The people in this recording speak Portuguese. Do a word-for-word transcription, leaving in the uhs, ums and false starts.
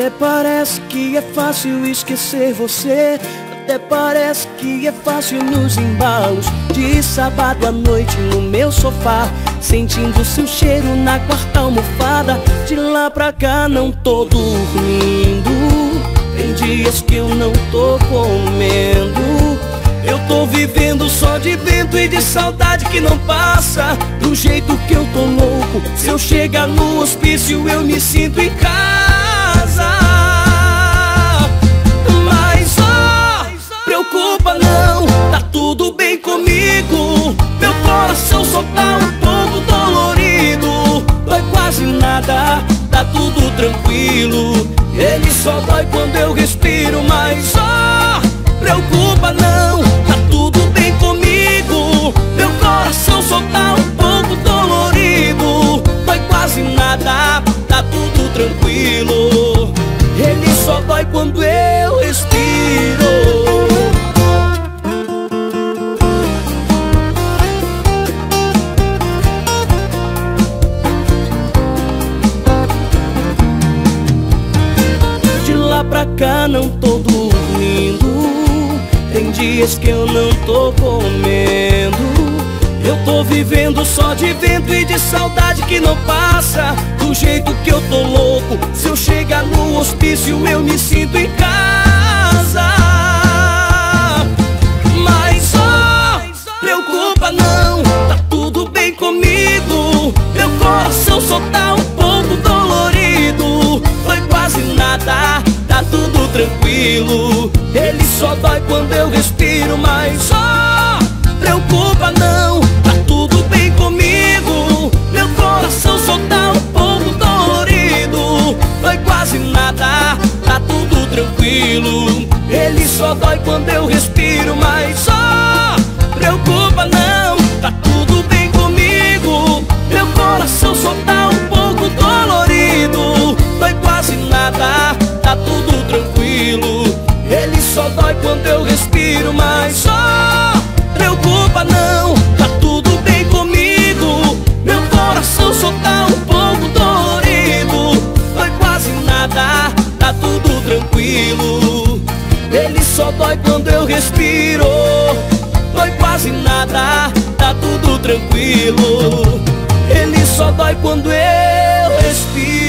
Até parece que é fácil esquecer você, até parece que é fácil nos embalos de sábado à noite no meu sofá, sentindo seu cheiro na quarta almofada. De lá pra cá não tô dormindo, tem dias que eu não tô comendo. Eu tô vivendo só de vento e de saudade que não passa, do jeito que eu tô louco. Se eu chegar no hospício eu me sinto em casa. Mas ó, preocupa não, tá tudo bem comigo. Meu coração só tá um pouco dolorido, dói quase nada, tá tudo tranquilo. Ele só dói quando eu respiro. Mas ó, preocupa não, tá tudo bem comigo. Meu coração só tá um pouco dolorido, dói quase nada, tá tudo tranquilo. Ele só dói quando eu respiro. De lá pra cá não tô dormindo, tem dias que eu não tô comendo. Eu tô vivendo só de vento e de saudade que não passa, do jeito que eu tô louco. Se eu chegar no hospício eu me sinto em casa. Mas ó, preocupa não, tá tudo bem comigo. Meu coração só tá um pouco dolorido, dói quase nada, tá tudo tranquilo. Ele só dói quando eu respiro. Mas ó, preocupa não, tá tudo bem comigo. Meu coração só tá um pouco dolorido, dói quase nada, tá tudo tranquilo. Ele só dói quando eu respiro. Mas ó, preocupa não, tá tudo bem comigo. Meu coração só tá um pouco dolorido, dói quase nada, tá tudo tranquilo. Ele só dói quando eu respiro. Mas só preocupa não, tá tudo bem comigo. Meu coração só tá um pouco dolorido, dói quase nada, tá tudo tranquilo. Ele só dói quando eu respiro, dói quase nada, tá tudo tranquilo. Ele só dói quando eu respiro.